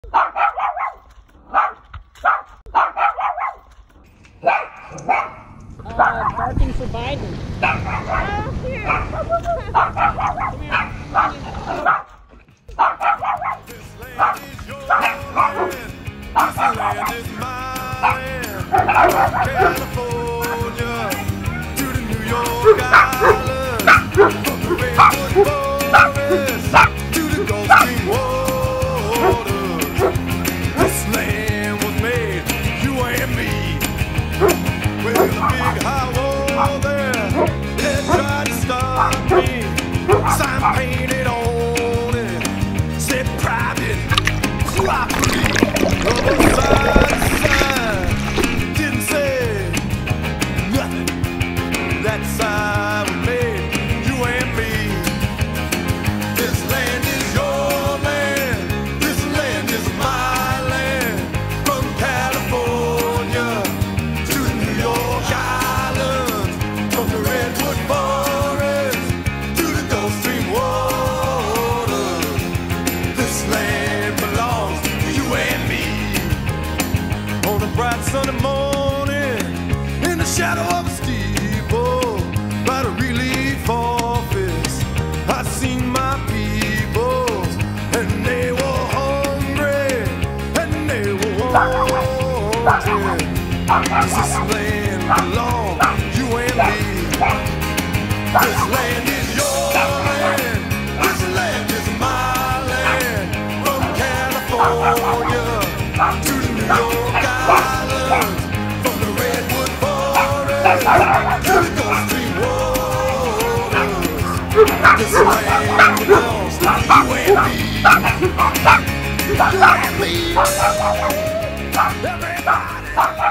Barking for Biden. Here. Come here. California to the New York Island, from the redwood forest to the Gulf Stream waters. This land was made, you and me. With a big high wall there, they tried to stop me. Sign painted on it, said private property. Other side didn't say nothing. That side was made, you and me. This land is your land, this land is my land. From California to the New York Islands, from the redwood forest to the Gulf Stream waters. This land belongs to you and me. On a bright sunny morning, in the shadow of a steeple, by the relief office, I seen my people, and they were hungry, and they were wanted. This land belongs you and me. This land is your land, this land is my land. From California to the New York Islands, from the redwood forest to the Gulf Stream waters. This land belongs to you and me. You and me. Everybody.